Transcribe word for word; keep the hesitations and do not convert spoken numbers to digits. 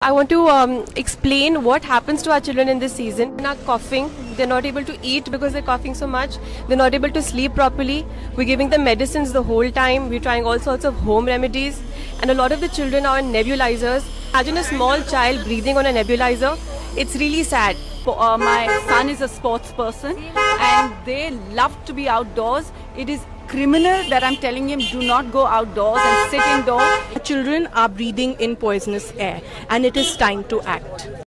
I want to um, explain what happens to our children in this season. They are coughing, they're not able to eat because they're coughing so much, they're not able to sleep properly. We're giving them medicines the whole time, we're trying all sorts of home remedies, and a lot of the children are on nebulizers. Imagine a small child breathing on a nebulizer. It's really sad. Uh, my son is a sports person and they love to be outdoors. It is criminal that I'm telling him do not go outdoors and sit indoors. Children are breathing in poisonous air and it is time to act.